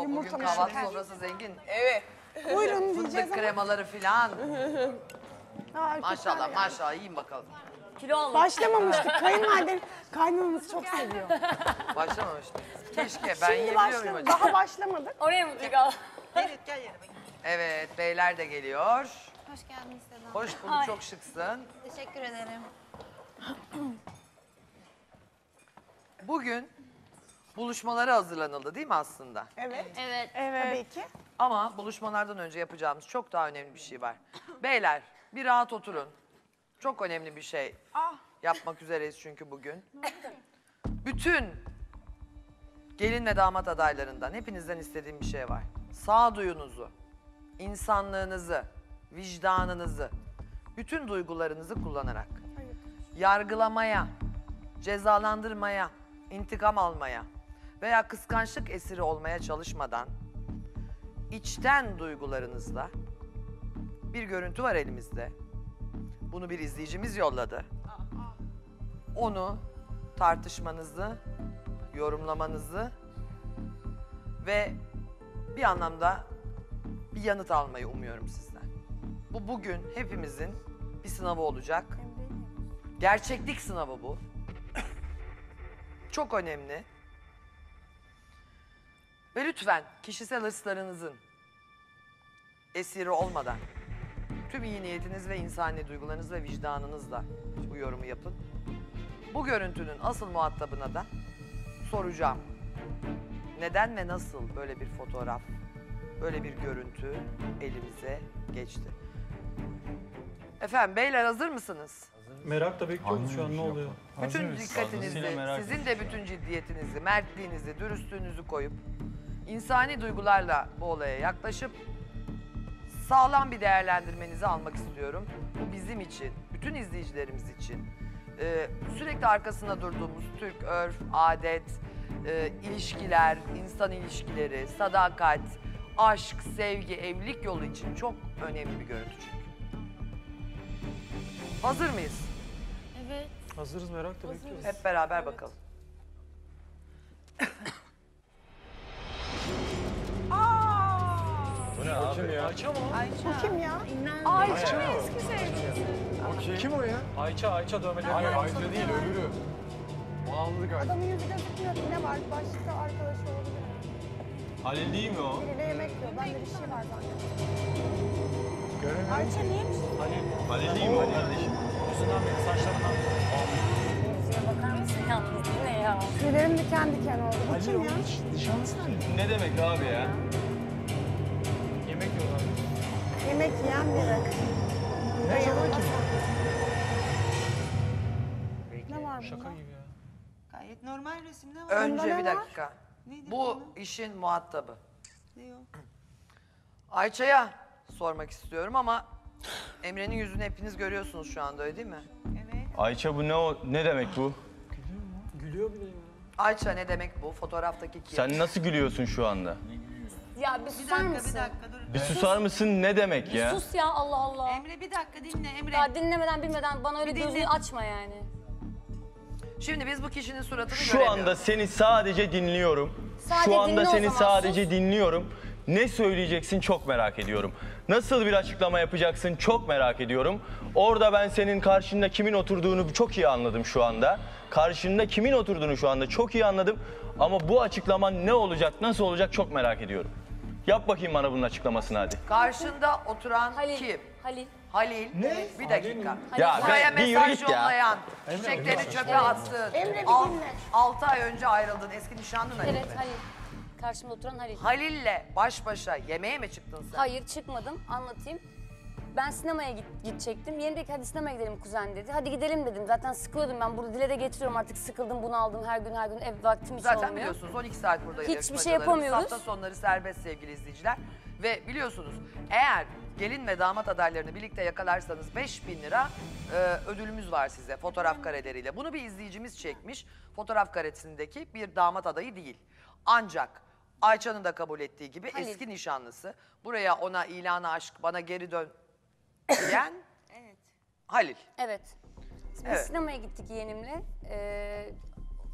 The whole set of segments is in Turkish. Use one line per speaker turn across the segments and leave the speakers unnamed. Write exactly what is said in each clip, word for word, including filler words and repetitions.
bugün
Yumurtalı
kahvaltı
şeker.
sofrası zengin.
Evet.
Buyurun diyeceğiz
Fındık
ama.
kremaları filan.
Aa,
Maşallah
güzel ya.
maşallah yiyin bakalım.
Kilo almak.
Başlamamıştık. Kayınvalidem, kaynanamız çok seviyor.
Başlamamıştım. Keşke ben
Şimdi
yiyebiliyor muyum
başladık.
acaba?
Daha başlamadık.
Oraya mı Gal?
Evet beyler de geliyor.
Hoş geldiniz Seda.
Hoş bulduk, çok şıksın.
Teşekkür ederim.
Bugün buluşmalara hazırlanıldı değil mi aslında?
Evet.
Evet.
Tabii ki.
Ama buluşmalardan önce yapacağımız çok daha önemli bir şey var. Beyler bir rahat oturun. Çok önemli bir şey yapmak üzereyiz çünkü bugün. Bütün gelin ve damat adaylarından hepinizden istediğim bir şey var. Sağduyunuzu, insanlığınızı, vicdanınızı, bütün duygularınızı kullanarak yargılamaya, cezalandırmaya, intikam almaya veya kıskançlık esiri olmaya çalışmadan içten duygularınızla bir görüntü var elimizde. Bunu bir izleyicimiz yolladı. Onu tartışmanızı, yorumlamanızı ve bir anlamda bir yanıt almayı umuyorum sizden. Bu bugün hepimizin bir sınavı olacak. Gerçeklik sınavı bu. Çok önemli. Ve lütfen kişisel hırslarınızın esiri olmadan tüm iyi niyetiniz ve insani duygularınız ve vicdanınızla bu yorumu yapın. Bu görüntünün asıl muhatabına da soracağım. Neden ve nasıl böyle bir fotoğraf, böyle bir görüntü elimize geçti? Efendim beyler hazır mısınız?
Merakla bekliyoruz şu an ne oluyor?
Bütün dikkatinizi, sizin de bütün ciddiyetinizi, mertliğinizi, dürüstlüğünüzü koyup insani duygularla bu olaya yaklaşıp sağlam bir değerlendirmenizi almak istiyorum. Bu bizim için, bütün izleyicilerimiz için e, sürekli arkasında durduğumuz Türk örf, adet, e, ilişkiler, insan ilişkileri, sadakat, aşk, sevgi, evlilik yolu için çok önemli bir görüntü çünkü. Hazır mıyız?
Evet.
Hazırız, merakla bekliyoruz.
Hep beraber bakalım.
Bu ne abi? Ya? Ayça mı?
Bu kim ya?
Ayça. Kim o ya? Ayça, Ayça dövmeleri. Hayır, Ayça değil, öbürü. O aldık Ayça.
Adamın yüzü gözükmüyor. Ne var? Başka arkadaşı olabilir.
Halil değil mi o?
Biriyle yemek yiyor. Bende bir şey var zaten.
Göremedim.
Ayça niyeymiş?
Halil. Halil değil mi o kardeşim? Yüzünden beri, saçlarından
Yüzüne bakar mısın yalnız? Bu ne ya?
Tüylerim diken diken oldu. Bu kim ya?
nişanlısı ne? Ne demek abi ya? Yemek yiyorlar.
Yemek yiyen biri.
Ne zaman kim?
Ne var
Şaka
bunda?
gibi ya.
Gayet normal resimde var.
Önce
ne
bir
var?
dakika.
Neydi
Bu
konu?
işin muhatabı.
Ne o?
Ayça'ya sormak istiyorum ama Emre'nin yüzünü hepiniz görüyorsunuz şu anda öyle değil mi?
Evet.
Ayça bu ne o ne demek bu?
Gülüyor bile ya.
Ayça ne demek bu? Fotoğraftaki kim?
Sen nasıl gülüyorsun şu anda?
Ya bir
Bir
susar
dakika, bir
mısın?
dakika dur.
Bir susar mısın ne demek ya?
Sus ya Allah Allah.
Emre bir dakika dinle Emre.
Ya dinlemeden bilmeden bana öyle
Bir dinle.
gözünü açma yani.
Şimdi biz bu kişinin suratını
Şu
göremiyoruz.
anda seni sadece dinliyorum.
Sadece
Şu anda
dinle o
seni
zaman,
sadece
sus.
dinliyorum. Ne söyleyeceksin çok merak ediyorum. Nasıl bir açıklama yapacaksın çok merak ediyorum. Orada ben senin karşında kimin oturduğunu çok iyi anladım şu anda. Karşında kimin oturduğunu şu anda çok iyi anladım. Ama bu açıklaman ne olacak, nasıl olacak çok merak ediyorum. Yap bakayım bana bunun açıklamasını hadi.
Karşında oturan
Halil.
kim?
Halil.
Halil.
Ne?
Bir dakika.
Ya
Buraya
be, bir yürü
mesaj
git ya.
yollayan, çiçekleri çöpe attın.
Emre, bir
Al-
dinle.
Altı ay önce ayrıldın. Eski nişanlın Halil
Evet
mi?
Halil. Karşımda oturan Halil.
Halil'le baş başa yemeğe mi çıktın sen?
Hayır çıkmadım anlatayım. Ben sinemaya git, gidecektim. Yeni dedi ki hadi sinemaya gidelim kuzen dedi. Hadi gidelim dedim. Zaten sıkılıyordum ben. Burada dile de getiriyorum artık sıkıldım bunu aldım her gün her gün ev vaktim hiç
Zaten
olmuyor.
biliyorsunuz on iki saat buradayız.
Hiçbir şey
yarışmacılarımız.
yapamıyoruz.
Hafta sonları serbest sevgili izleyiciler. Ve biliyorsunuz eğer gelin ve damat adaylarını birlikte yakalarsanız beş bin lira e, ödülümüz var size fotoğraf kareleriyle. Bunu bir izleyicimiz çekmiş. Fotoğraf karesindeki bir damat adayı değil. Ancak Ayça'nın da kabul ettiği gibi
Halil.
eski nişanlısı buraya ona ilanı aşk bana geri dön diyen
Evet.
Halil.
Evet. Biz
Evet.
sinemaya gittik yeğenimle. Ee,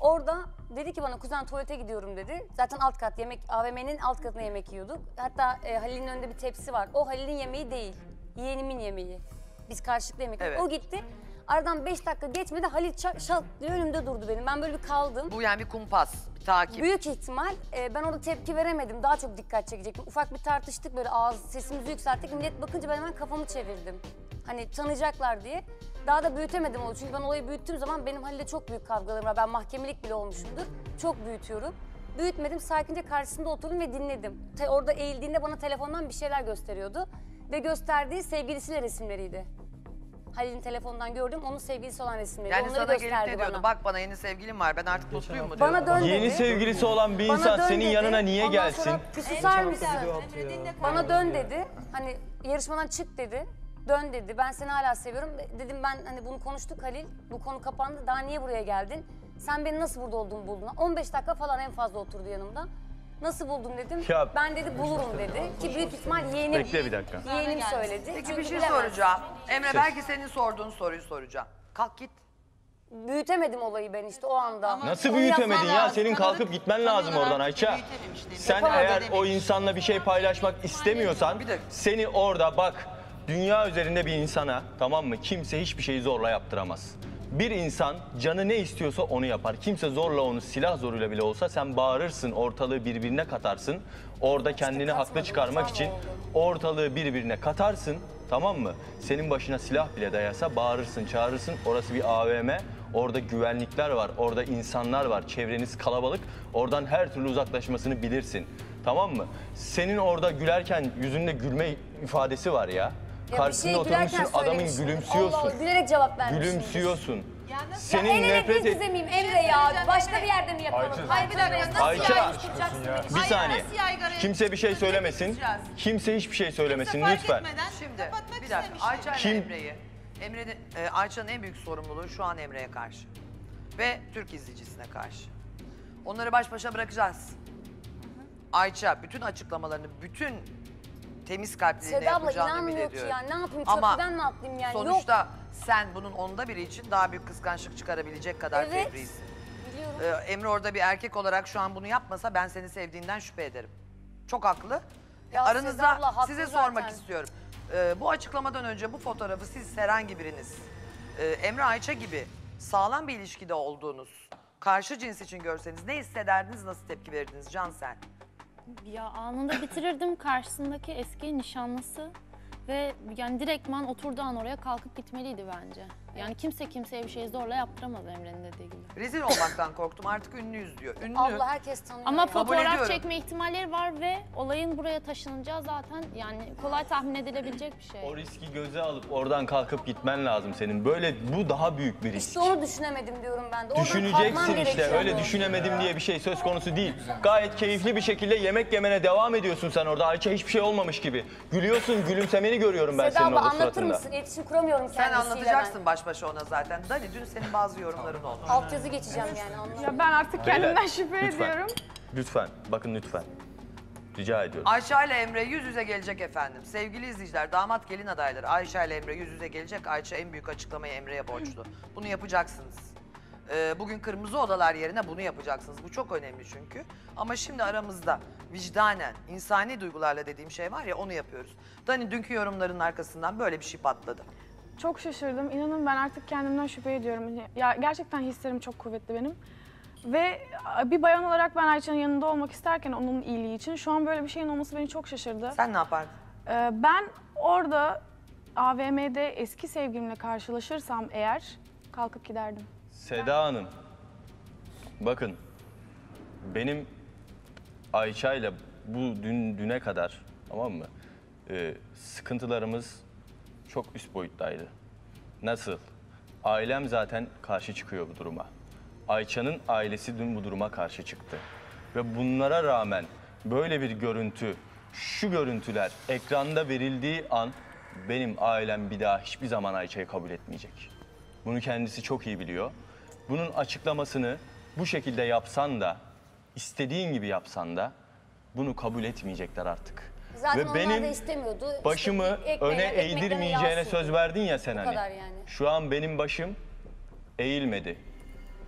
Orada dedi ki bana kuzen tuvalete gidiyorum dedi. Zaten alt kat yemek, A V M'nin alt katına yemek yiyorduk. Hatta e, Halil'in önünde bir tepsi var. O Halil'in yemeği değil. Yeğenimin yemeği. Biz karşılıklı yemek yedik.
Evet.
O gitti. Aradan beş dakika geçmedi Halil şak şak diye önümde durdu benim. Ben böyle bir kaldım.
Bu yani bir kumpas, bir takip.
Büyük ihtimal e, ben orada tepki veremedim. Daha çok dikkat çekecektim. Ufak bir tartıştık böyle ağız sesimizi yükselttik. Millet bakınca ben hemen kafamı çevirdim. Hani tanıyacaklar diye. Daha da büyütemedim onu. Çünkü ben olayı büyüttüğüm zaman benim Halil'le çok büyük kavgalarım var. Ben mahkemelik bile olmuşumdur. Çok büyütüyorum. Büyütmedim. Sakince karşısında oturdum ve dinledim. Te orada eğildiğinde bana telefondan bir şeyler gösteriyordu. Ve gösterdiği sevgilisiyle resimleriydi. Halil'in telefondan gördüm. Onun sevgilisi olan resimleri.
Yani
Onları
sana gelip
gösterdi
ne diyordu?
bana.
Bak bana yeni sevgilim var, ben artık mutluyum mu
Bana
diyordu.
dön
Yeni
dedi.
sevgilisi olan bir
Bana
insan
dön
senin
dedi.
yanına niye
Ondan
gelsin?
sonra bir susar mısın?
Emre dinle
Bana dön dedi. Hani yarışmadan çık dedi. Dön dedi. Ben seni hala seviyorum. Dedim ben hani bunu konuştuk Halil. Bu konu kapandı. Daha niye buraya geldin? Sen beni nasıl burada olduğumu buldun? on beş dakika falan en fazla oturdu yanımda. Nasıl buldun dedim.
Ya-
Ben dedi bulurum dedi. Ki büyük ihtimal yeğenim.
Bekle bir dakika.
Yeğenim söyledi.
Peki
Çünkü
bir şey
bilemez.
soracağım. Emre belki senin sorduğun soruyu soracağım. Kalk git.
Büyütemedim olayı ben işte o anda.
Nasıl
Onu
büyütemedin
yapmam
ya?
lazım.
Senin kalkıp gitmen lazım oradan Ayça. Sen
Yapamadım
eğer
demek.
o insanla bir şey paylaşmak istemiyorsan
Bir dakika.
seni orada bak dünya üzerinde bir insana tamam mı? Kimse hiçbir şeyi zorla yaptıramaz. Bir insan canı ne istiyorsa onu yapar. Kimse zorla onu silah zoruyla bile olsa sen bağırırsın, ortalığı birbirine katarsın. Orada kendini haklı
katmadım,
çıkarmak
tam
için
oldu.
ortalığı birbirine katarsın. Tamam mı? Senin başına silah bile dayasa bağırırsın, çağırırsın. Orası bir A V M. Orada güvenlikler var, orada insanlar var, çevreniz kalabalık. Oradan her türlü uzaklaşmasını bilirsin. Tamam mı? Senin orada gülerken yüzünde gülme ifadesi var ya.
Ya bir
Karşısında
şey
oturmuşsun,
gülerken
adamın
söylemişim.
gülümsüyorsun.
Allah Allah, gülerek cevap vermişim.
Gülümsüyorsun.
Ya nasıl-
Senin
El ele
nefret
bir
et...
kız emeyim Emre ya. Başka bir yerde mi yapalım?
Ayça.
Hayır bir dakika. Nasıl
Ayça.
yani tutacaksın beni?
Bir
Hayır,
saniye.
nasıl yaygaraya
Kimse bir şey
çıkıyorsun?
söylemesin.
Gideceğiz.
Kimse hiçbir şey söylemesin
Kimse fark
lütfen.
etmeden
Şimdi
kapatmak
bir dakika.
istemişti.
Ayça ile
Kim-
Emre'yi. Emre'nin, e, Ayça'nın en büyük sorumluluğu şu an Emre'ye karşı. Ve Türk izleyicisine karşı. Onları baş başa bırakacağız. Ayça bütün açıklamalarını, bütün temiz kalpliliğine
Seda abla
yapacağını ümit
inanmıyor ki
ediyorum.
ya. Ne yapayım?
Ama
Köprüden mi atlayayım yani?
sonuçta
Yok.
sen bunun onda biri için daha büyük kıskançlık çıkarabilecek kadar
Evet.
fevrisin.
Biliyorum.
Ee, Emre orada bir erkek olarak şu an bunu yapmasa ben seni sevdiğinden şüphe ederim. Çok haklı.
Ya
Aranızda
Seda abla, haklı
size
zaten.
sormak istiyorum. Ee, bu açıklamadan önce bu fotoğrafı siz herhangi biriniz e, Emre Ayça gibi sağlam bir ilişkide olduğunuz karşı cins için görseniz ne hissederdiniz, nasıl tepki verirdiniz Cansel?
Ya anında bitirirdim karşısındaki eski nişanlısı ve yani direktman oturduğu an oraya kalkıp gitmeliydi bence. Yani kimse kimseye bir şey zorla yaptıramaz Emre'nin dediği gibi.
Rezil olmaktan korktum, artık ünlüyüz diyor. Ünlü.
Abla herkes tanıyor.
Ama
ya.
Kabul
fotoğraf
ediyorum.
çekme ihtimalleri var ve olayın buraya taşınacağı zaten yani kolay tahmin edilebilecek bir şey.
O riski göze alıp oradan kalkıp gitmen lazım senin. Böyle bu daha büyük bir risk.
İşte onu düşünemedim diyorum ben de. Oradan kalkmam
Düşüneceksin işte.
gerekiyordu.
Öyle düşünemedim diye bir şey söz konusu değil. Gayet keyifli bir şekilde yemek yemene devam ediyorsun sen orada. Ayça hiçbir şey olmamış gibi. Gülüyorsun, gülümsemeni görüyorum ben
Seda
senin
abla
orada
anlatır
suratında.
mısın? İletişim kuramıyorum
Sen
kendisiyle
anlatacaksın baş başa ona zaten. Dani dün senin bazı yorumların oldu.
ben. Altyazı geçeceğim yani anlamıyorum.
Ya ben artık
Beyler,
kendimden şüphe
lütfen.
ediyorum.
Lütfen, bakın lütfen. Rica ediyorum.
Ayşe ile Emre yüz yüze gelecek efendim. Sevgili izleyiciler, damat gelin adayları Ayşe ile Emre yüz yüze gelecek. Ayşe en büyük açıklamayı Emre'ye borçlu. Bunu yapacaksınız. Ee, bugün kırmızı odalar yerine bunu yapacaksınız. Bu çok önemli çünkü. Ama şimdi aramızda vicdanen, insani duygularla dediğim şey var ya, onu yapıyoruz. Dani dünkü yorumların arkasından böyle bir şey patladı.
Çok şaşırdım. İnanın ben artık kendimden şüphe ediyorum. Ya gerçekten hislerim çok kuvvetli benim. Ve bir bayan olarak ben Ayça'nın yanında olmak isterken onun iyiliği için şu an böyle bir şeyin olması beni çok şaşırdı.
Sen ne yapardın?
Ee, ben orada A V M'de eski sevgilimle karşılaşırsam eğer kalkıp giderdim.
Seda Hanım, bakın benim Ayça ile bu dün düne kadar tamam mı e, sıkıntılarımız çok üst boyuttaydı. Nasıl? Ailem zaten karşı çıkıyor bu duruma. Ayça'nın ailesi dün bu duruma karşı çıktı. Ve bunlara rağmen böyle bir görüntü, şu görüntüler ekranda verildiği an benim ailem bir daha hiçbir zaman Ayça'yı kabul etmeyecek. Bunu kendisi çok iyi biliyor. Bunun açıklamasını bu şekilde yapsan da, istediğin gibi yapsan da bunu kabul etmeyecekler artık.
Zaten
Ve
onlar
benim
da istemiyordu.
başımı
İşte ekmeğine-
öne
ekmeklerine
eğdirmeyeceğine
yağ
söz
sürdü.
verdin ya sen
Bu
hani.
kadar yani.
Şu an benim başım eğilmedi.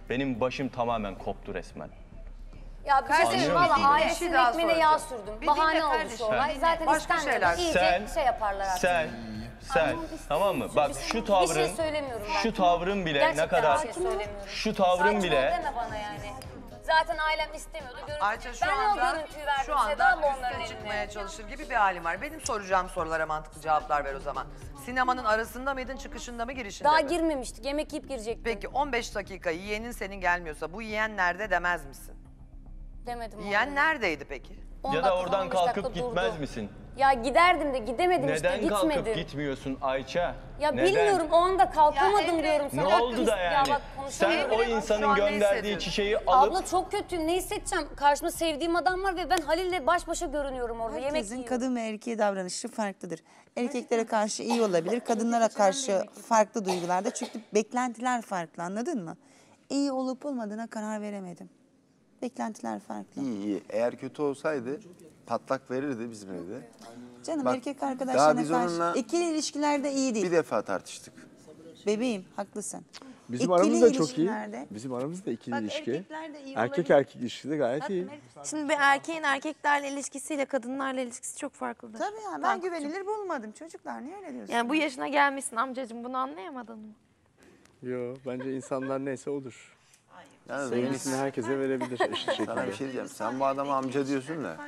Benim başım tamamen koptu resmen.
Ya bir şey söyleyeyim
Anlıyor
valla
musun?
Bir şey
ailesinin
daha
ekmeğine yağ
soracağım.
sürdüm.
Bir
Bahane
dinle
oldu
kardeşim.
şu olay. Zaten
Başka
istenmedi.
şeyler.
İyice
Sen-
şey yaparlar artık.
Sen, sen, tamam mı? Bak şu
Bir
tavrın,
şey söylemiyorum ben.
şu tavrın bile
Gerçekten
ne kadar,
bir şey söylemiyorum.
şu tavrın
Saçma
bile,
deme bana yani. Zaten ailem istemiyordu. Görüntü.
Ayça şu
ben
anda,
o görüntüyü verdim.
şu anda
Seda mı onların
üste
elinde?
çıkmaya çalışır gibi bir halim var. Benim soracağım sorulara mantıklı cevaplar ver o zaman. Sinemanın arasında mıydın, çıkışında mı, girişinde
Daha
mi?
girmemiştik. Yemek yiyip girecektim.
Peki on beş dakika yiyenin senin gelmiyorsa bu yiyen nerede demez misin?
Demedim.
Yiyen
onu.
neredeydi peki?
on
ya da
dakika,
oradan
on beş dakika
kalkıp
durdu.
gitmez misin?
Ya giderdim de gidemedim
Neden
işte
kalkıp
gitmedim.
gitmiyorsun Ayça?
Ya
Neden?
bilmiyorum o anda kalkamadım
Ya Emre,
diyorum sana.
Ne oldu da
Ya
yani?
bak
Sen
konuşamıyorum.
o
Şu
insanın
an ne
gönderdiği
hissediyorsun?
çiçeği alıp
Abla çok kötüyüm. Ne hissedeceğim? Karşımda sevdiğim adam var ve ben Halil'le baş başa görünüyorum orada. Yemek
Herkesin
yiyorum.
kadın ve erkeğe davranışı farklıdır. Erkeklere karşı iyi olabilir, kadınlara karşı farklı duygularda. Çünkü beklentiler farklı, anladın mı? İyi olup olmadığına karar veremedim. Beklentiler farklı.
İyi iyi. Eğer kötü olsaydı patlak verirdi bizim evde.
Canım
Bak,
erkek
daha
arkadaşlarına
biz
karşı
onunla
ikili ilişkilerde iyi değil.
Bir defa tartıştık.
Bebeğim haklısın.
Bizim
İkili
aramız da çok iyi.
ilişkilerde-
Bizim aramız da ikili
Bak,
ilişki.
erkekler de iyi
Erkek
olabilir.
erkek ilişkisi gayet iyi.
Şimdi bir erkeğin erkeklerle ilişkisiyle kadınlarla ilişkisi çok farklıdır.
Tabii ya ben
Tankut'cum.
güvenilir bulmadım. Çocuklar niye öyle diyorsun?
Yani bu yaşına gelmişsin amcacığım, bunu anlayamadın mı?
Yo, bence insanlar neyse odur.
Yani
Sevgisini herkese verebilir eşit
sana
şekilde.
bir şey diyeceğim. Sen bu adama amca diyorsun da.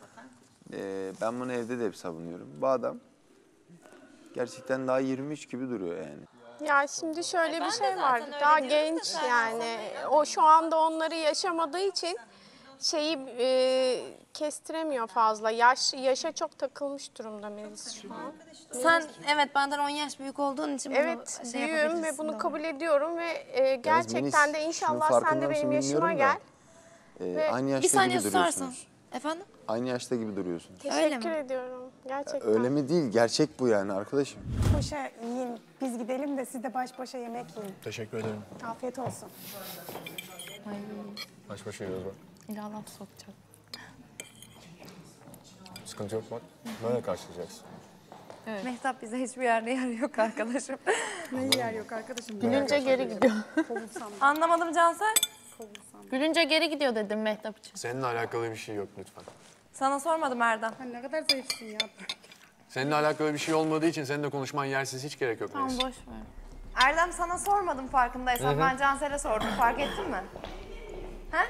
Ee, ben bunu evde de hep savunuyorum. Bu adam gerçekten daha yirmi üç gibi duruyor yani.
Ya şimdi şöyle bir şey var. Daha genç yani. O şu anda onları yaşamadığı için şeyi e, kestiremiyor fazla. Yaş yaşa çok takılmış durumda Melis şu an.
Sen evet benden on yaş büyük olduğun için
Evet,
bunu şey
büyüğüm
yapabilirsin.
ve bunu
doğru.
kabul ediyorum ve e, gerçekten
Melis,
de
şunun
inşallah sen
farkında
de
mısın
benim yaşıma
bilmiyorum
gel.
da, e,
Ve-
aynı
Bir
yaşta
saniye
gibi
susarsan.
duruyorsunuz.
Efendim?
Aynı yaşta gibi duruyorsunuz.
Öyle
Teşekkür
mi?
ediyorum. Gerçekten.
Öyle mi değil? Gerçek bu yani arkadaşım.
Başa yiyin. Biz gidelim de siz de baş başa yemek yiyin.
Teşekkür ederim.
Afiyet olsun.
Baş başa yiyoruz bak.
İlla laf sokacak.
Sıkıntı yok bak. Böyle karşılayacaksın.
Mehtap bize hiçbir yerde yer yok arkadaşım.
Neyi yer yok arkadaşım?
Gülünce geri gidiyor.
Anlamadım Cansel.
Gülünce geri gidiyor dedim Mehtap için.
Seninle alakalı bir şey yok lütfen.
Sana sormadım Erdem.
Ne kadar zayıfsın ya.
Seninle alakalı bir şey olmadığı için seninle konuşman yersiz, hiç gerek yok
Tamam
Melis.
boş ver.
Erdem sana sormadım farkındaysan. Ben Cansel'e sordum. Fark ettin mi? He?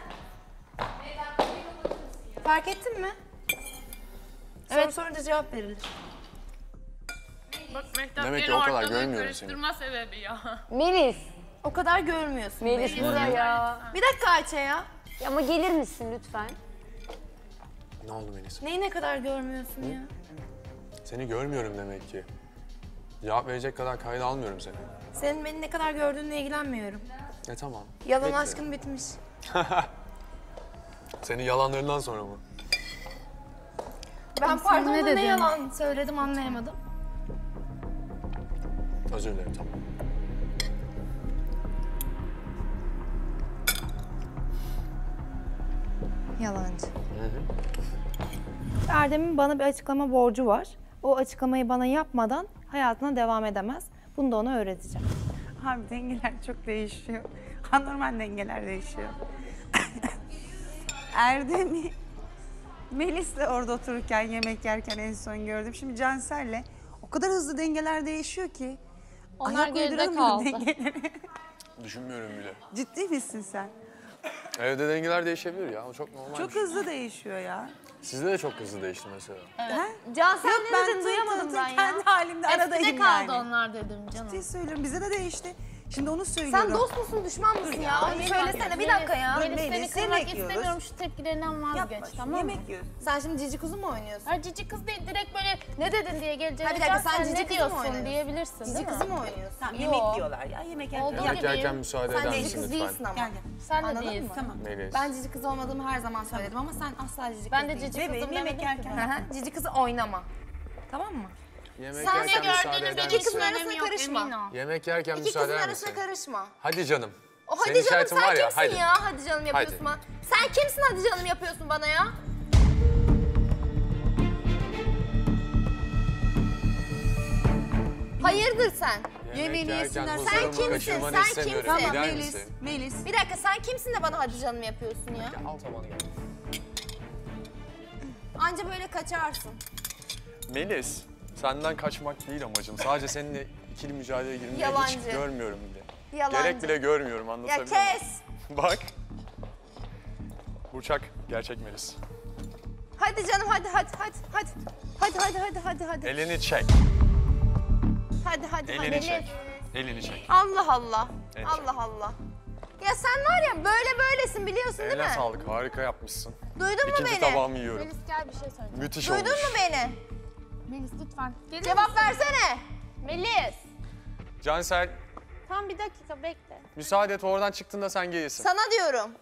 Fark ettin mi?
Evet.
Soru sorunca cevap verilir.
Bak Mehtap
Demek ki
gene
o kadar
ortalığı
görmüyorum seni.
karıştırma sebebi ya.
Melis.
O kadar görmüyorsun.
Melis
beni.
burada ya.
Bir dakika Ayça ya.
Ya ama gelir misin lütfen?
Ne oldu Melis?
Neyi ne kadar görmüyorsun ya?
Seni görmüyorum demek ki. Cevap verecek kadar kayda almıyorum seni.
Senin beni ne kadar gördüğünle ilgilenmiyorum.
E tamam.
Yalan
Bekle.
aşkın bitmiş.
Senin yalanlarından sonra mı?
Ben
Sen
pardon
ne
ne, ne
dedin?
yalan söyledim anlayamadım.
Özür dilerim tamam.
Yalancı. Erdem'in bana bir açıklama borcu var. O açıklamayı bana yapmadan hayatına devam edemez. Bunu da ona öğreteceğim.
Abi dengeler çok değişiyor. Anormal dengeler değişiyor. Erdem'i Melis'le orada otururken, yemek yerken en son gördüm. Şimdi Cansel'le o kadar hızlı dengeler değişiyor ki.
Onlar
ayak
geride
uyduramıyorum
kaldı.
dengeleri.
Düşünmüyorum bile.
Ciddi misin sen?
Evde dengeler değişebilir ya. O çok normal.
Çok hızlı değişiyor ya.
Sizde de çok hızlı değişti mesela.
Cansel
Yok
ne
ben
dedin
tın
duyamadım
tın
ben
tın
ya.
kendi halimde aradayım
Eskide kaldı
yani.
onlar dedim canım.
Ciddi söylüyorum bize de değişti. Şimdi onu söylüyorum.
Sen dost musun düşman mısın ya? Onu söylesene bir dakika ya.
Melis seni
Melis,
kırmak
yemek yiyoruz.
istemiyorum, şu tepkilerinden vazgeç
Yapma,
tamam mı?
yemek yiyoruz.
Sen şimdi cici kuzu mu oynuyorsun?
Ha cici kız değil, direkt böyle ne dedin diye geleceğine
Ha, bir dakika, sen
sen
cici
ne
kızı mı
diyorsun
oynuyorsun?
diyebilirsin
Cici
değil mi?
kızı mı oynuyorsun?
Tamam,
Yo.
yemek diyorlar ya yemek
Oldu
yerken.
Yemek
gibiyim.
yerken müsaade
Sen
eder
cici
misin
kız
lütfen?
değilsin ama.
Gel gel.
Sen de
Anladın
değilsin.
mı?
Tamam.
Melis.
Ben cici kız olmadığımı her zaman söyledim ama sen asla cici kız
Ben de
değilsin.
cici
Bebeğim,
kızım
yemek
demedim ki
yerken-
ben.
Hı hı, cici kızı oynama. Tamam mı?
Yemek
Sen
yerken
ne
müsaade
gördüğünü
eder
İki
misin?
kızın arasına karışma.
Emin ol.
Yemek yerken
İki
müsaade
kızın
eder
arasına
misin?
karışma.
Hadi canım.
O
Senin
hadi canım
şahitin
sen
var ya,
kimsin
hadi.
ya? Hadi canım yapıyorsun bana. Sen kimsin hadi canım yapıyorsun bana ya? Hayırdır sen?
Yemeğini yesinler.
Sen kimsin? Sen kimsin?
Tamam Melis, Melis.
Bir dakika sen kimsin de bana hadi canım yapıyorsun ya?
Al tabanı gel.
Anca böyle kaçarsın.
Melis, senden kaçmak değil amacım. Sadece seninle ikili mücadeleye girmeyi hiç
Yalancı.
görmüyorum bile.
Yalancı.
Gerek bile görmüyorum,
Ya
anlatabiliyor muyum?
kes.
Bak. Burçak, gerçek Melis.
Hadi canım hadi hadi hadi hadi. Hadi hadi hadi hadi hadi.
Elini çek.
Hadi hadi
Elini
hadi.
çek. Elini çek.
Allah Allah.
Elini
Allah Allah. Ya sen var ya böyle böylesin biliyorsun değil
Eline
mi?
sağlık, harika yapmışsın.
Duydun mu
İkinci
beni?
tabağımı yiyorum.
Melis gel bir şey söyleyeceğim.
Müthiş
Duydun
olmuş.
mu beni?
Melis lütfen. Gelir
Cevap
misin?
versene.
Melis.
Cansel,
Tam bir dakika bekle.
müsaade et, oradan çıktığında sen gelirsin.
Sana diyorum.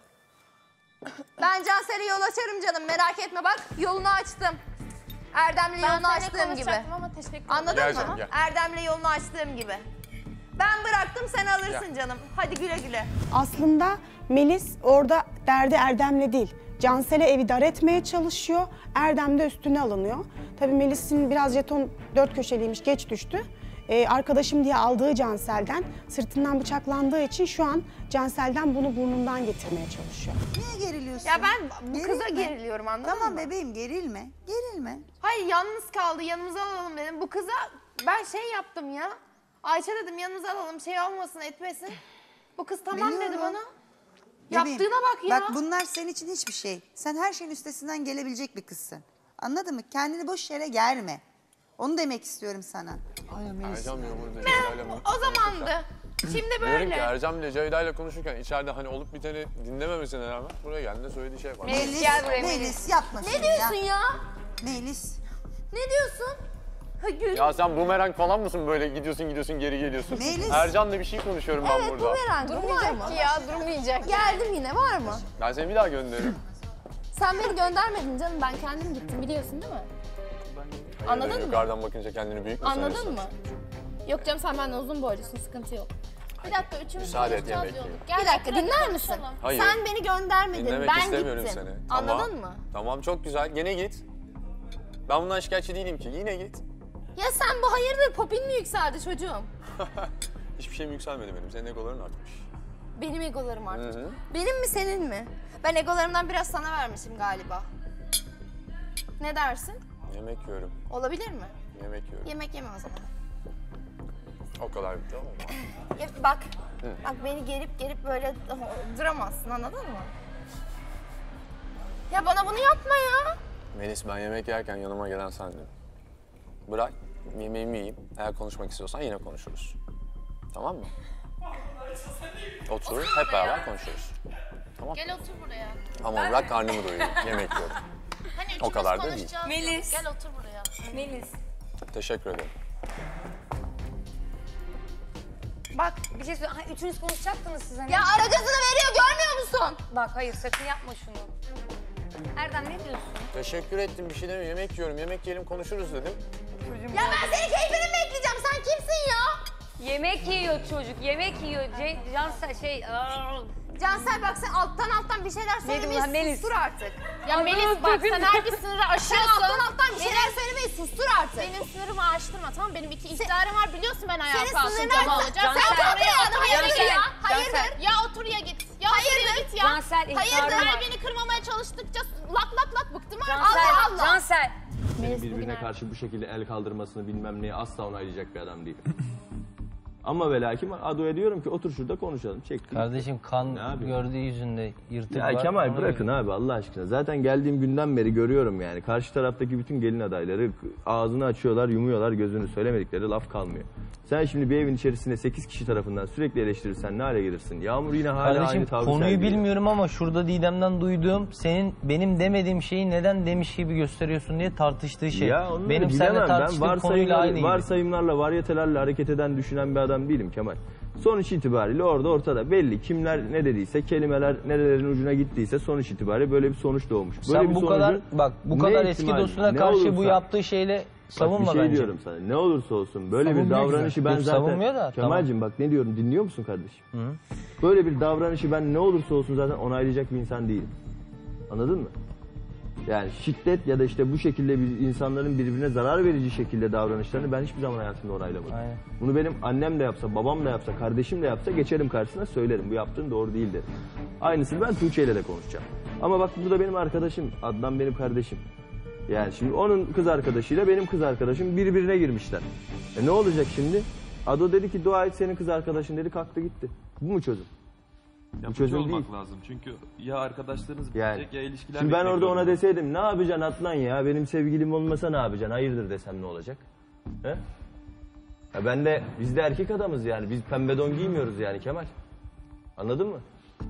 Ben Cansel'e yol açarım canım merak etme bak yolunu açtım. Erdem'le yolunu açtığım gibi.
Ama teşekkür
Anladın
Gel
mı?
canım, gel.
Erdem'le yolunu açtığım gibi. Ben bıraktım sen alırsın canım. Hadi güle güle.
Aslında Melis orada derdi Erdem'le değil. Cansel'e evi dar etmeye çalışıyor. Erdem de üstüne alınıyor. Tabii Melis'in biraz jeton dört köşeliymiş, geç düştü. Ee, arkadaşım diye aldığı Cansel'den sırtından bıçaklandığı için şu an Cansel'den bunu burnundan getirmeye çalışıyor.
Niye geriliyorsun?
Ya ben bu kıza
Gerilme.
geriliyorum anladın
Tamam
mı?
bebeğim gerilme. Gerilme.
Hayır yalnız kaldı yanımıza alalım dedim. Bu kıza ben şey yaptım ya. Ayça dedim yanımıza alalım şey olmasın etmesin. Bu kız tamam dedi
Biliyorum.
bana.
Bebeğim,
Yaptığına bak ya.
Bak bunlar senin için hiçbir şey. Sen her şeyin üstesinden gelebilecek bir kızsın. Anladın mı? Kendini boş yere germe. Onu demek istiyorum sana. Ay Melis.
Ercan diyor burada Ceyda'yla mı?
O zamandı. Şimdi
Diyorum ki
böyle.
Ercan bile Ceyda'yla konuşurken içeride hani olup biteni dinlememesine rağmen buraya geldiğinde söylediği şey var.
Melis,
Gel buraya
Melis,
Melis.
yapma
Ne
şunu
diyorsun
ya.
ya?
Melis.
Ne diyorsun? Ha, gül.
Ya sen bumerang falan mısın böyle gidiyorsun gidiyorsun geri geliyorsun?
Melis.
Ercan'la bir şey konuşuyorum ben
Evet
burada.
bu merak durmayacak ki ya durmayacak. Geldim yine var mı?
Ben seni bir daha gönderirim.
Sen beni göndermedin canım ben kendim gittim biliyorsun değil mi? Anladın mı?
Yukarıdan bakınca kendini büyük mü
Anladın
sanıyorsun?
mı?
Yok canım sen benden uzun boylusun sıkıntı yok. Bir dakika üçümüz
Müsaade et,
konuşacağız
yemek
diyorduk.
yiyelim.
Gel
Bir dakika
bırak,
dinler misin?
konuşalım.
Hayır.
Sen beni göndermedin
Dinlemek
ben
istemiyorum
gittim.
seni.
Anladın
Tamam.
mı?
Tamam çok güzel. Yine git. Ben bundan şikayetçi değilim ki. Yine git.
Ya sen bu hayırdır popin mi yükseldi çocuğum?
Hiçbir şeyim yükselmedi benim. Senin egoların artmış.
Benim egolarım artmış.
Hı hı.
Benim mi senin mi? Ben egolarımdan biraz sana vermişim galiba. Ne dersin?
Yemek yiyorum.
Olabilir mi?
Yemek yiyorum.
Yemek yeme o zaman.
O kadar bitti ama.
Ya bak,
Hı.
bak beni gerip gerip böyle duramazsın anladın mı? Ya bana bunu yapma ya.
Melis ben yemek yerken yanıma gelen sendin. Bırak yemeğimi yiyeyim. Eğer konuşmak istiyorsan yine konuşuruz. Tamam mı? Otur hep beraber konuşuruz. Tamam.
Gel otur buraya.
Ama bırak karnımı doyurayım. Yemek yiyorum.
Hani
O
üçümüz
kadar da değil.
konuşacağız
Melis.
diyorduk. Gel otur buraya.
Melis.
Teşekkür ederim.
Bak bir şey söyleyeyim. Ha, üçünüz konuşacaktınız siz hani.
Ya ara gazını veriyor görmüyor musun?
Bak hayır sakın yapma şunu. Erdem ne diyorsun?
Teşekkür ettim bir şey demiyorum. Yemek yiyorum. Yemek yiyelim konuşuruz dedim.
Ya ben senin keyfini mi bekleyeceğim? Sen kimsin ya?
Yemek yiyor çocuk, yemek yiyor. C Cansel şey... Aa.
Cansel bak sen alttan alttan bir şeyler söylemeyi
lan Melis?
sustur artık.
Ya Melis bak sen her bir sınırı
Sen
aşıyorsun.
alttan alttan bir şeyler söylemeyi sustur artık.
Benim sınırımı aştırma tamam benim iki ihtiyarim var biliyorsun ben ayağa
Senin
kalkınca
sınırın
ne
artık.
olacak?
Sen
Sen
kalk
oraya
ya,
otur
hayırdır
ya.
ya,
Hayırdır.
hayırdır.
Ya otur ya git. Ya otur ya git ya.
Cansel ihtarım
Hayırdır.
var.
Beni kırmamaya çalıştıkça lak lak lak bıktım artık.
Cansel,
Allah Allah.
Cansel.
Benim birbirine karşı bu şekilde el kaldırmasını bilmem neyi asla onaylayacak bir adam değilim. Ama ve lakin Ado'ya diyorum ki otur şurada konuşalım. Çek.
Kardeşim kan gördüğü yüzünde yırtık
Ya
var.
Kemal
Ona
bırakın
göre-
abi Allah aşkına. Zaten geldiğim günden beri görüyorum yani. Karşı taraftaki bütün gelin adayları ağzını açıyorlar, yumuyorlar, gözünü söylemedikleri laf kalmıyor. Sen şimdi bir evin içerisinde sekiz kişi tarafından sürekli eleştirirsen ne hale gelirsin? Yağmur yine hala
Kardeşim
aynı tavrı
konuyu
sergiliyor.
bilmiyorum ama şurada Didem'den duyduğum senin benim demediğim şeyi neden demiş gibi gösteriyorsun diye tartıştığı şey.
Ya onları
benim
bilemem.
seninle
Ben
tartıştığım konuyla
varsayımlar,
aynıydı.
varsayımlarla, varyetelerle hareket eden, düşünen bir adam değilim Kemal. Sonuç itibariyle orada ortada belli. Kimler ne dediyse, kelimeler nerelerin ucuna gittiyse sonuç itibariyle böyle bir sonuç doğmuş. Böyle
Sen
bir
bu
sonucu
kadar bak bu
ne
kadar eski
ihtimal,
dostuna
ne
karşı bu
olursa-
yaptığı şeyle savunma
bak bir şey
bence.
diyorum sana. Ne olursa olsun böyle bir
Savunmuyor ki
davranışı
zaten.
ben
Yok,
zaten...
savunmuyor da,
Kemal'cim bak ne diyorum dinliyor musun kardeşim? Böyle bir davranışı ben ne olursa olsun zaten onaylayacak bir insan değilim. Anladın mı? Yani şiddet ya da işte bu şekilde bir insanların birbirine zarar verici şekilde davranışlarını ben hiçbir zaman hayatımda onaylamadım.
Aynen.
Bunu benim annem de yapsa, babam da yapsa, kardeşim de yapsa geçerim karşısına söylerim. Bu yaptığın doğru değil derim. Aynısını ben Tuğçe ile de konuşacağım. Ama bak burada benim arkadaşım, Adnan benim kardeşim. Yani şimdi onun kız arkadaşıyla benim kız arkadaşım birbirine girmişler. E ne olacak şimdi? Ado dedi ki dua et senin kız arkadaşın dedi, kalktı gitti. Bu mu çözüm?
Yapıcı
çözüm
olmak
değil.
lazım çünkü ya arkadaşlarınız bitecek
Yani,
ya ilişkiler
şimdi ben
bitmek
orada ona
zorunda.
deseydim ne yapacaksın Adnan ya, benim sevgilim olmasa ne yapacaksın, hayırdır desem ne olacak? He? Ya ben de, biz de erkek adamız yani, biz pembe don giymiyoruz yani Kemal. Anladın mı?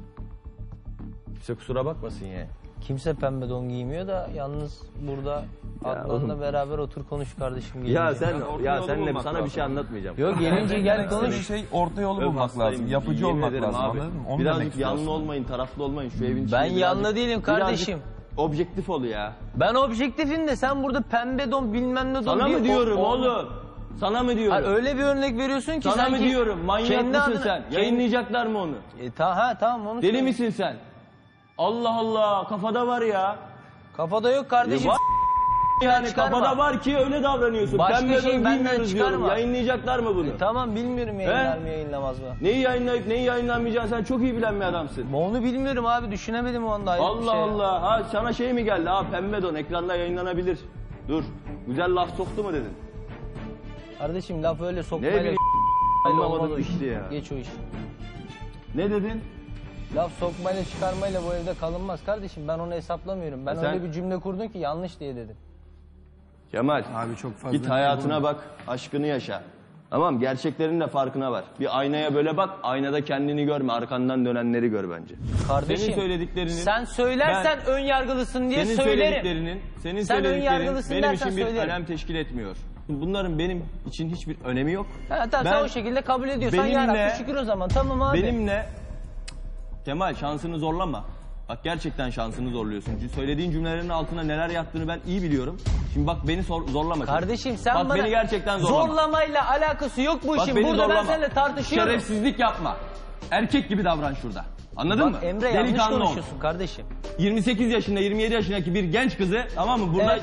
Kimse kusura bakmasın yani.
Kimse pembe don giymiyor da yalnız burada Adnan'la
oğlum.
beraber otur konuş kardeşim.
Ya
gelince.
sen,
orta
ya
yolu
senle
bulmak
sana bir
lazım.
şey anlatmayacağım.
Yok gelince gel konuş.
Şey orta yolu
Öf,
bulmak
hastayım,
lazım. Yapıcı
yemin
olmak
ederim
lazım.
abi.
Anladın mı? Onu demek
Birazcık
istiyorsun.
yanlı olmayın, taraflı olmayın şu evin içinde.
Ben yanlı
birazcık-
değilim kardeşim.
birazcık objektif ol ya.
Ben objektifim de sen burada pembe don bilmem ne don
Sana
diye-
mı diyorum
O- o-
oğlum? Sana mı diyorum?
Hayır, öyle bir örnek veriyorsun ki
Sana
sanki
mı diyorum? Manyak
kendi
mısın
adına-
sen?
kendi-
Yayınlayacaklar mı onu?
E, ta, ha tamam onu
Deli
söyle.
misin sen? Allah Allah, kafada var ya.
Kafada yok kardeşim.
Ya var yani
çıkarma.
kafada var ki öyle davranıyorsun.
Başka
Pembe
şey
don
benden
bilmiyoruz diyorum.
çıkarma.
Yayınlayacaklar mı bunu?
E, tamam bilmiyorum yayınlar mı yayınlamaz mı?
Neyi yayınlayıp neyi yayınlanmayacağını sen çok iyi bilen bir adamsın.
Onu bilmiyorum abi, düşünemedim o anda. hayret bir
Allah
şey ya.
Allah. Ha sana şey mi geldi? Ha pembe don ekranda yayınlanabilir. Dur. Güzel laf soktu mu dedin?
Kardeşim laf öyle
Ne
sokmayla
bileyim
olmaz
anlamadım
o iş.
işte ya.
Geç o iş.
Ne dedin?
Laf sokmayla çıkarmayla bu evde kalınmaz kardeşim. Ben onu hesaplamıyorum. Ben
E sen-
öyle bir cümle kurdun ki yanlış diye dedim.
Kemal.
Abi çok fazla.
Git hayatına bak, aşkını yaşa. Tamam, gerçeklerin de farkına var. Bir aynaya böyle bak, aynada kendini görme, arkandan dönenleri gör bence.
Kardeşim,
senin söylediklerinin...
sen söylersen ön yargılısın diye
senin
söylerim.
Söylediklerinin, senin
Sen ön
söylediklerin
yargılısın
benim
dersen
için bir
söylerim.
önem teşkil etmiyor. Bunların benim için hiçbir önemi yok.
Ha, tamam, sen o şekilde kabul ediyorsan yarabbim şükür o zaman. Tamam abi.
Benimle... Kemal şansını zorlama. Bak gerçekten şansını zorluyorsun. Çünkü söylediğin cümlelerin altına neler yattığını ben iyi biliyorum. Şimdi bak beni sor, zorlama.
Kardeşim sen
bak,
bana
beni gerçekten zorlama.
zorlamayla alakası yok bu
Bak,
işin.
beni
Burada
zorlama.
ben seninle tartışıyorum.
Şerefsizlik yapma. Erkek gibi davran şurada. Anladın
Bak,
mı?
Emre yanlış
Delikanlı ol.
konuşuyorsun kardeşim.
yirmi sekiz yaşında, yirmi yedi yaşındaki bir genç kızı tamam mı? Burada
Evet.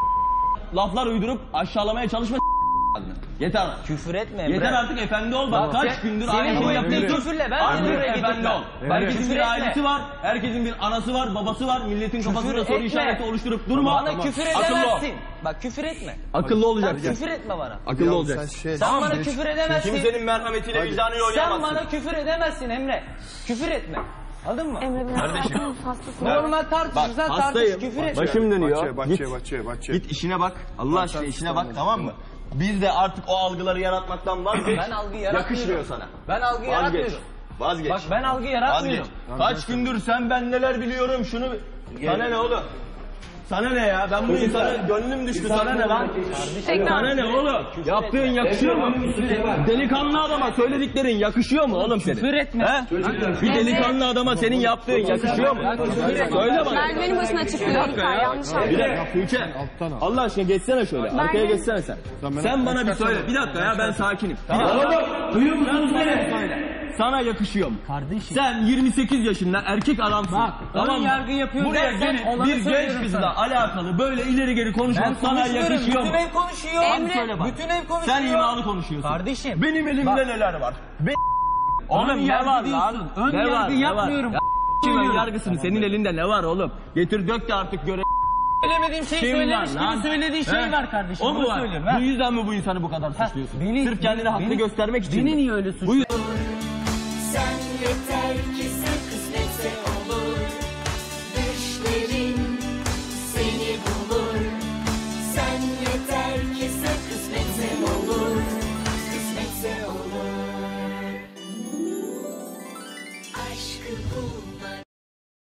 laflar uydurup aşağılamaya çalışma. Yeter.
Küfür etme Emre.
Yeter artık, efendi ol. Bak,
Bak,
kaç
sen-
gündür
senin
aynı
bu
şeyi
yaptığın
yapıyorsun.
küfürle ben
Artık
seni buraya
efendi
getirmem.
ol.
Bak,
Herkesin
küfür
bir
etme.
ailesi var, herkesin bir anası var, babası var. Milletin kafasında soru
etme.
işareti oluşturup durma.
Bana
Tamam.
küfür
Akıllı ol.
edemezsin. Bak küfür etme.
Akıllı
Sen
olacaksın.
küfür etme bana.
Akıllı
Ya
olacaksın.
sen şey-
Sen
Tamam,
bana
geç.
küfür edemezsin.
Kimsenin merhametiyle, vicdanıyla
Sen
oynayamazsın.
bana küfür edemezsin Emre. Küfür etme. Anladın mı?
Emre biraz
Kardeşim.
hastasın.
Normal tartışırsan
Bak,
tartış,
hastayım.
küfür etme.
Başım dönüyor.
Bahçeye, bahçeye,
Git.
bahçeye, bahçeye.
Git işine bak. Allah aşkına işine bak, tamam mı? Biz de artık o algıları yaratmaktan vazgeç.
Ben algı yaratmıyorum.
Yakışmıyor sana.
Ben algı
Vazgeç.
yaratmıyorum.
Vazgeç.
Bak ben algı yaratmıyorum.
Vazgeç. Kaç gündür sen ben neler biliyorum şunu... Sana ne oğlum? Sana ne ya? Ben bu insana gönlüm düştü. Sana ne lan? Sana ne oğlum? Yaptığın yakışıyor mu? Delikanlı adama söylediklerin yakışıyor mu oğlum senin?
Küfür etme.
He? Bir delikanlı adama senin yaptığın yakışıyor mu? Söyle bana.
Merdivenin başına çıkıyor. Yanlış
Bir dakika Tuğçe. Allah aşkına geçsene şöyle. Arkaya geçsene sen. Sen bana bir söyle. Bir dakika ya, ben sakinim. Oğlum duyuyor musunuz beni? Söyle. Sana yakışıyor mu?
Kardeşim.
Sen yirmi sekiz yaşında erkek adamsın.
Bak,
tamam
ön
mı?
yargı yapıyor
Buraya
dersen
gelip
olanı
bir genç
söylüyorum
kızla
sana.
alakalı böyle ileri geri konuşmak
Ben
sana
konuşmuyorum.
yakışıyor mu?
Bütün ev konuşuyor.
Hadi söyle bak.
Bütün ev konuşuyor.
Sen imalı konuşuyorsun.
Kardeşim.
Benim elimde
Bak.
neler var? Be Oğlum
Ön
ne
yargı
var
diyorsun.
lan?
Ön
Ne
yargı
var, ne
yapmıyorum.
var? Ya, ön yargısını senin elinde ne var oğlum? Getir dök de artık göre.
Söylemediğim şeyi
Kim
söylemiş
var lan?
gibi söylediğin şey
He?
var kardeşim.
O mu
Bunu
var?
söylüyorum. ha.
Bu yüzden mi bu insanı bu kadar suçluyorsun?
beni-
Sırf kendine haklı
beni-
göstermek için
Beni
mi?
niye öyle
Bu
suçluyorsun?
Sen yeter ki sen kısmetse olur. Düşlerin seni bulur. Sen yeter ki sen kısmetse olur. Kısmetse olur. Aşkı bul.